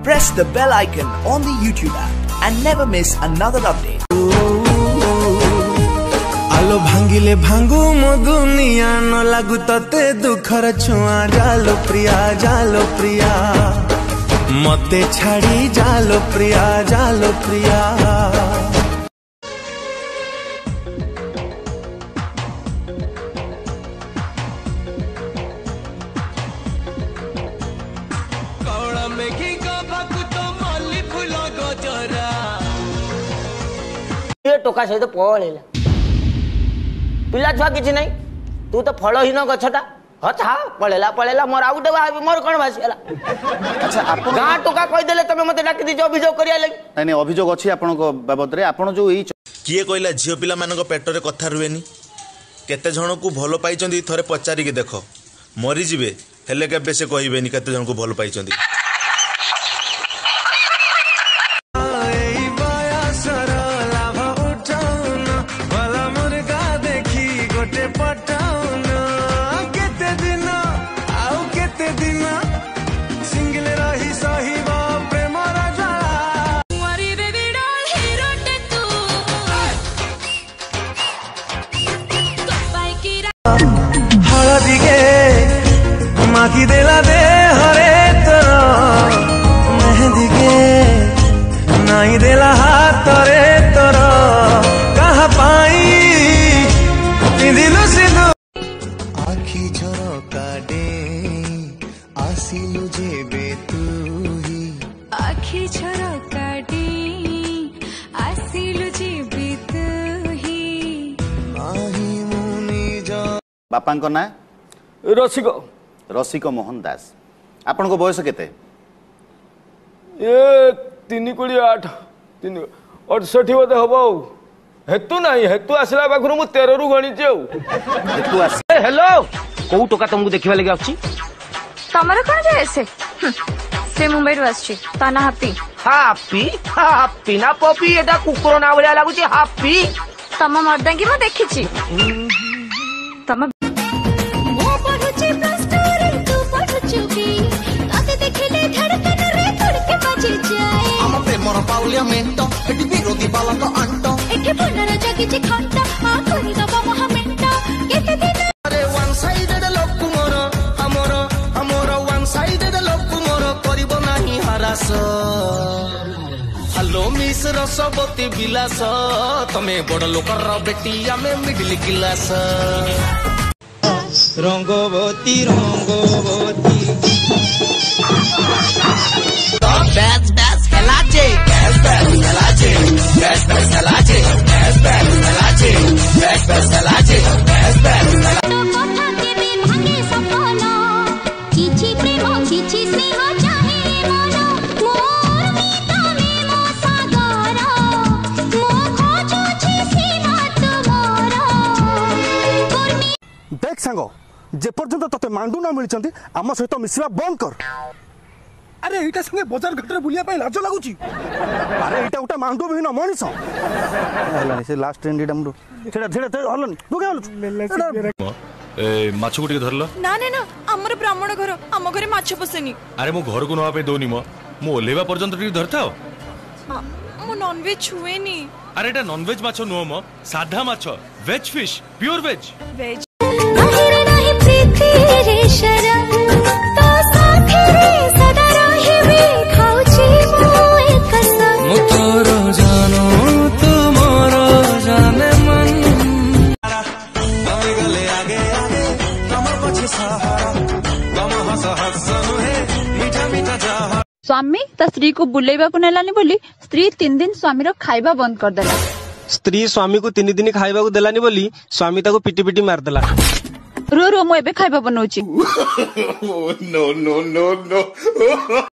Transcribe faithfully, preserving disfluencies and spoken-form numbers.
press the bell icon on the YouTube app and never miss another update. आलो भांगिले भांगू मो दुनिया न लागू तते दुखर छुआ जालो प्रिया जालो प्रिया मते छाड़ी जालो प्रिया जालो प्रिया। ये टोका सहित पळेला पिला छुआ किछि नहीं तू तो फलहीन गछटा हथा पळेला पळेला मोर आउटे बाबी मोर कोन भासीला। अच्छा आप गां टोका कहि देले तमे मते डाकी दी अभियोग करिया लागि नहीं नहीं अभियोग अछि आपन को बाबत रे आपन जो ई किए कहला झियो पिला मानक पेटरे कथा रुएनी केते जण को भलो पाइचंदी थरे पचारी के देखो मरी जिवे हेले केबे से कहिबेनी केते जण को भलो पाइचंदी। हळदी के माखी देला दे हरे तोर मेहंदी के नाई देला हाथ रे तोर कहा पाई पिंदिलु सिंदू आखी झरका दे आसिलु जेबे तू ही आखी झरका दे आसिलु जेबे तू ही आही मुनि जा बापा को ना रसिक रसिक मोहन दास आपन को बयस केते ये तीन कोड़ी आठ तीन अड़सठ बोधे हम हेतु नहीं हेतु आसला पाखु मु तेरह रु गणी हेतु आस हेलो को टोका तुमको देखिबा लागि आछि तमरा कोन जाय से से मुंबई रु आछि ताना हापी हापी हापी ना पपी एटा कुकुर ना बलिया लागु छी हापी तम मर्दांगी म देखिछि तम पाउलियामेंटो एटी विरोधी बालक अंटो एके बनरा जगी जे खंटा आ कोनी दबा मोहमेंटो केते दिन अरे वन साइडेड लोक मोर हमर हमर वन साइडेड लोक मोर करिवो नाही हरास। हेलो मिस रसवती विलास तमे बड़ लोकर बेटी आमे मिडिल क्लास रंगवती रंगवती बैस बैस खेलाचे बैस बैस खेलाचे बैस बैस खेलाचे बैस बैस खेलाचे बैस बैस खेलाचे बैस बैस कथा केबे भागे सपना किछि प्रेम किछि स्नेह चाहे मन मोर मीता में मो सागर मो खोजु छि सीमा तुमरा देख सांगो जे पर्यंत तते मांडू ना मिलचंती आम सहित मिसवा बंद कर। अरे एटा संगे बाजार घाट रे बुलिया पाई लाज लागुची अरे एटा उटा मांडू बिना मनिस हलानी से लास्ट ट्रेंड एटा मुरो छेड़ा छेड़ा हलन दुगे हल ए माछ गुटी धरलो ना ना ना हमर ब्राह्मण घर हम घरे माछ पसेनी अरे मो घर को नवा पे दोनी मो मो लेवा पर्यंत टी धरताओ मो नॉन वेज छुएनी अरे एटा नॉन वेज माछ नो मो साधा माछ veg fish pure veg veg नहीं नहीं प्रीति रे शरम तो साथे रे सदा रहिबे खाउची मो एक कसम मो तोरो जानो तुमरो जाने मन गले आगे आगे कम पछे सहारा कम हस हस है मीठा मीठा जहा स्वामी ता स्त्री को बुलेबा को नेलानी बोली स्त्री तीन दिन स्वामी रो खाइबा बंद कर देला। स्त्री स्वामी को तीन दिन खाइबा को देलानी बोली स्वामी ताको पिटी पिटी मार देला। रो रो मो एबे खाइबा बनौची नो नो नो नो